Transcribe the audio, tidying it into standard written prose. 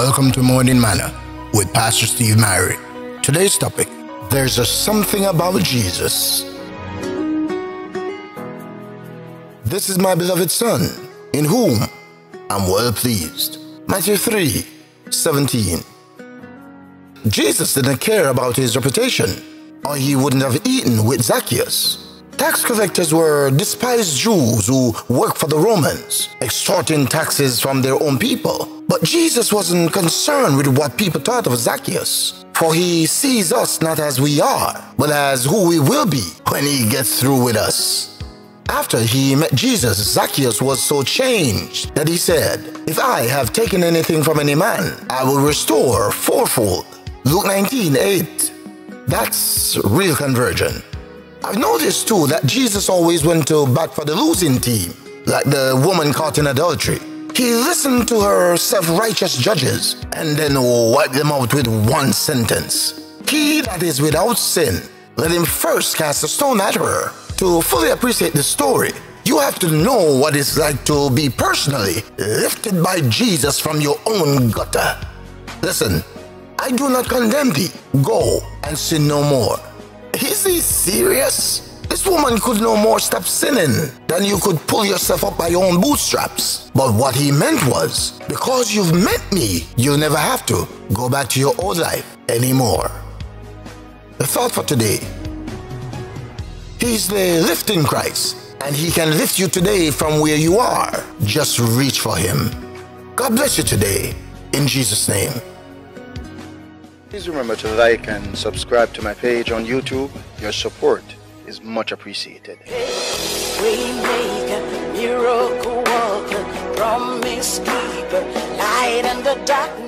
Welcome to Morning Manna with Pastor Steve Myrie. Today's topic, there's a something about Jesus. This is my beloved Son, in whom I'm well pleased. Matthew 3:17. Jesus didn't care about his reputation, or he wouldn't have eaten with Zacchaeus. Tax collectors were despised Jews who worked for the Romans, extorting taxes from their own people. But Jesus wasn't concerned with what people thought of Zacchaeus, for he sees us not as we are, but as who we will be when he gets through with us. After he met Jesus, Zacchaeus was so changed that he said, "If I have taken anything from any man, I will restore fourfold." Luke 19:8. That's real conversion. I've noticed too that Jesus always went to bat for the losing team, like the woman caught in adultery. He listened to her self-righteous judges and then wiped them out with one sentence. He that is without sin, let him first cast a stone at her. To fully appreciate the story, you have to know what it's like to be personally lifted by Jesus from your own gutter. Listen, I do not condemn thee. Go and sin no more. Is he serious? This woman could no more stop sinning than you could pull yourself up by your own bootstraps. But what he meant was, because you've met me, you'll never have to go back to your old life anymore. The thought for today: he's the lifting Christ, and he can lift you today from where you are. Just reach for him. God bless you today, in Jesus' name. Please remember to like and subscribe to my page on YouTube. Your support is much appreciated. Waymaker, miracle worker, promise keeper, light in the darkness.